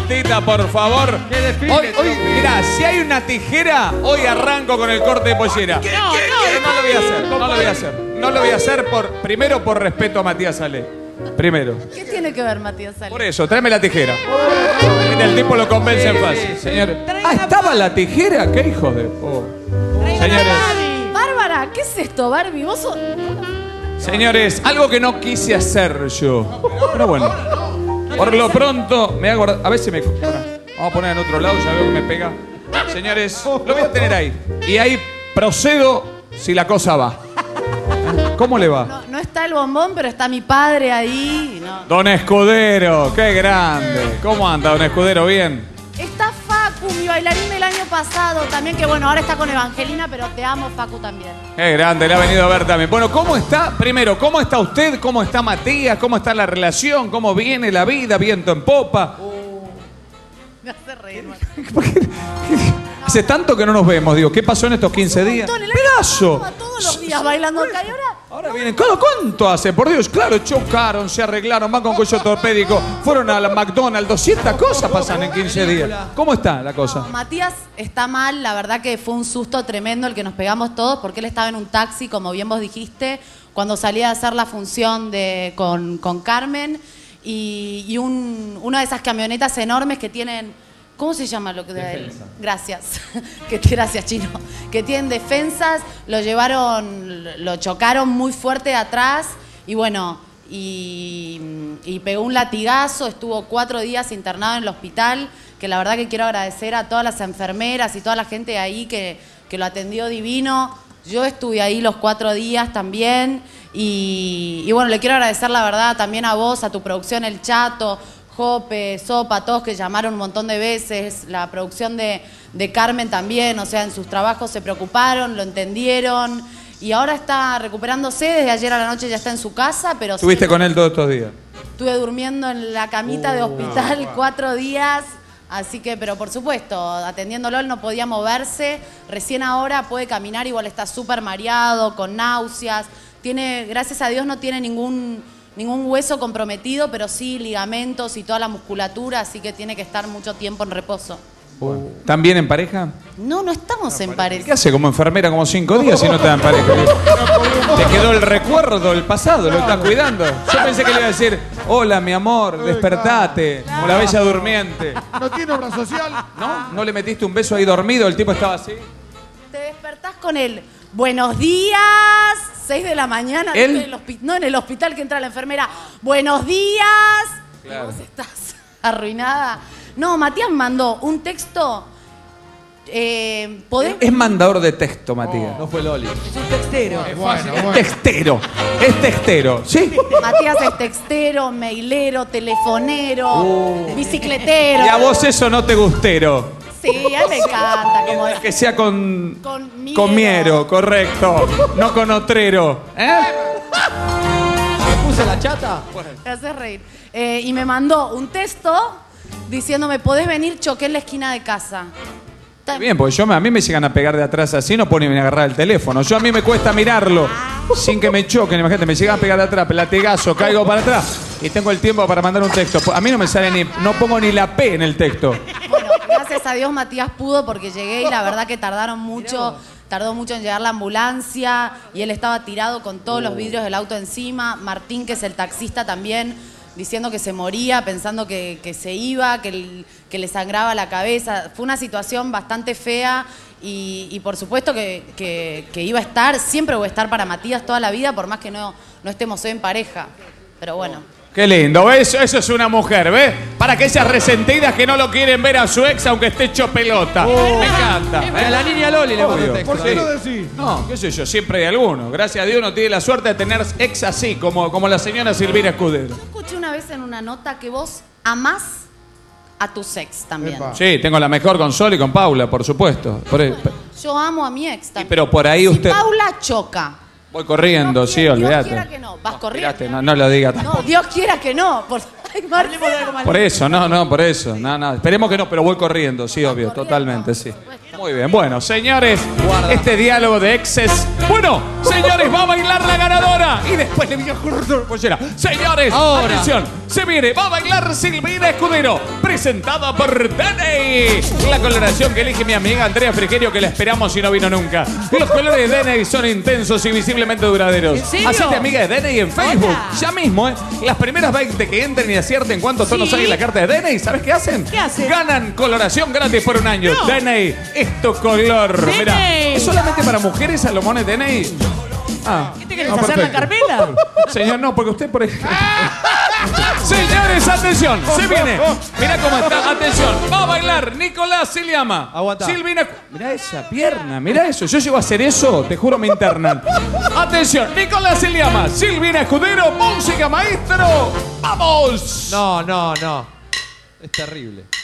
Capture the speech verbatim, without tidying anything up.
Matita, por favor. Hoy, hoy, mirá, si hay una tijera, hoy arranco con el corte de pollera. No, no, Pero no lo voy a hacer, no lo voy a hacer. No lo voy a hacer por, primero por respeto a Matías Ale. Primero. ¿Qué tiene que ver Matías Ale? Por eso, tráeme la tijera. El tipo lo convencen fácil, señores. Ah, ¿estaba la tijera? ¿Qué hijo de...? Oh. Señores, Bárbara, ¿qué es esto, Barbie? Vos sos... señores, algo que no quise hacer yo. Pero bueno, por lo pronto me hago... A ver si me... Vamos a poner en otro lado, ya veo que me pega. Señores, lo voy a tener ahí. Y ahí procedo si la cosa va. ¿Cómo le va? No, no está el bombón, pero está mi padre ahí. No. Don Escudero, qué grande. ¿Cómo anda, don Escudero? ¿Bien? Está Facu, mi bailarín del año pasado también, que bueno, ahora está con Evangelina, pero te amo, Facu, también. Qué grande, le ha venido a ver también. Bueno, ¿cómo está? Primero, ¿cómo está usted? ¿Cómo está Matías? ¿Cómo está la relación? ¿Cómo viene la vida? ¿Viento en popa? Uh, me hace reír, man. Hace tanto que no nos vemos, digo. ¿Qué pasó en estos quince días? ¡Pedazo! Todos los días bailando acá y ahora... Ahora vienen. ¿Cuánto hace? Por Dios, claro, chocaron, se arreglaron, van con cuello ortopédico, fueron a la McDonald's, doscientas cosas pasan en quince días. ¿Cómo está la cosa? No, Matías está mal, la verdad que fue un susto tremendo el que nos pegamos todos, porque él estaba en un taxi, como bien vos dijiste, cuando salía a hacer la función de, con, con Carmen, y, y un, una de esas camionetas enormes que tienen... ¿Cómo se llama lo que de él? Gracias. que, gracias, Chino. Que tienen defensas, lo llevaron, lo chocaron muy fuerte de atrás y bueno, y, y pegó un latigazo, estuvo cuatro días internado en el hospital, que la verdad que quiero agradecer a todas las enfermeras y toda la gente ahí que, que lo atendió divino. Yo estuve ahí los cuatro días también y, y bueno, le quiero agradecer la verdad también a vos, a tu producción, El Chato, Jope, Sopa, todos que llamaron un montón de veces, la producción de, de Carmen también, o sea, en sus trabajos se preocuparon, lo entendieron y ahora está recuperándose, desde ayer a la noche ya está en su casa, pero... ¿Estuviste sí, con él todos estos días? Estuve durmiendo en la camita uh, de hospital no, cuatro días, así que, pero por supuesto, atendiéndolo él no podía moverse, recién ahora puede caminar, igual está súper mareado, con náuseas, tiene, gracias a Dios no tiene ningún... ningún hueso comprometido, pero sí ligamentos y toda la musculatura, así que tiene que estar mucho tiempo en reposo. Uh. ¿Están bien en pareja? No, no estamos no, en pareja. ¿Qué hace como enfermera como cinco días si no está en pareja? Te quedó el recuerdo del pasado, lo estás cuidando. Yo pensé que le iba a decir, hola mi amor, despertate, como la bella durmiente. ¿No tiene obra social? ¿No? ¿No le metiste un beso ahí dormido? El tipo estaba así. Te despertás con él. Buenos días, seis de la mañana, ¿Él? No, en el no en el hospital que entra la enfermera. Buenos días. Claro. Vos estás arruinada. No, Matías mandó un texto. Eh, ¿podés? Es mandador de texto, Matías. Oh, no fue Loli. Es un textero. Es, bueno, bueno. es textero. Es textero, ¿sí? Matías es textero, mailero, telefonero, uh. bicicletero. Y a vos eso no te gustero. Sí, a él me encanta. Como es que sea con... Con miero. Con miero, correcto. No con otrero. ¿Eh? ¿Me puse la chata? Me hace reír. Eh, y me mandó un texto diciéndome, ¿podés venir? Choqué en la esquina de casa. Está bien, porque yo, a mí me llegan a pegar de atrás así, no pueden ni agarrar el teléfono. Yo a mí me cuesta mirarlo sin que me choquen. Imagínate, me llegan a pegar de atrás, latigazo, caigo para atrás y tengo el tiempo para mandar un texto. A mí no me sale ni... No pongo ni la P en el texto. Bueno, gracias a Dios Matías pudo porque llegué y la verdad que tardaron mucho, tardó mucho en llegar la ambulancia y él estaba tirado con todos los vidrios del auto encima. Martín, que es el taxista también, diciendo que se moría, pensando que, que se iba, que, que le sangraba la cabeza. Fue una situación bastante fea y, y por supuesto que, que, que iba a estar, siempre voy a estar para Matías toda la vida, por más que no, no estemos hoy en pareja. Pero bueno. Qué lindo, eso, eso es una mujer, ¿ves? Para aquellas resentidas que no lo quieren ver a su ex aunque esté hecho pelota. Oh, me encanta. ¿eh? A la niña Loli le pone texto. ¿Por qué lo decís? No, qué sé yo, siempre hay alguno. Gracias a Dios no tiene la suerte de tener ex así, como, como la señora Silvina Escudero. Yo escuché una vez en una nota que vos amás a tu ex también. Epa. Sí, tengo la mejor con Sol y con Paula, por supuesto. Por ahí, yo amo a mi ex también. Sí, pero por ahí si usted... Paula choca. Voy corriendo, Dios sí, quiera, olvídate. Dios quiera que no, vas no, corriendo. Mirate, no, no lo digas. No, Dios quiera que no. Por, ay, por eso, no, no, por eso. No, no. Esperemos que no, pero voy corriendo, sí, obvio, corriendo, totalmente, sí. Muy bien, bueno, señores, Guarda. este diálogo de exes. Bueno, señores, va a bailar la ganadora. pollera y después le voy a cortar la pollera. Señores, Ahora. atención, se viene, va a bailar Silvina Escudero, presentada por Deney. La coloración que elige mi amiga Andrea Frigerio, que la esperamos y no vino nunca. Los colores de Deney son intensos y visiblemente duraderos. ¿En serio? Hacete amiga de Deney en Facebook. Hola. Ya mismo, ¿eh? Las primeras veinte que entren y acierten cuántos tonos Sí. hay en la carta de Deney, ¿sabes qué hacen? ¿Qué hacen? Ganan coloración gratis por un año. Deney, es tu color. Deney. Mirá, ¿es solamente para mujeres Salomones Deney? Ah, ¿Qué te querés no, hacer la perfecto. Carmela? Señor, no, porque usted por ejemplo. Señores, atención, se viene. Mirá cómo está, atención. Va a bailar Nicolás Siliama. Aguantá. Silvina. Mirá esa pierna, mirá eso. Yo llego a hacer eso, te juro me internan. Atención, Nicolás Siliama, Silvina Escudero, música maestro. ¡Vamos! No, no, no. Es terrible.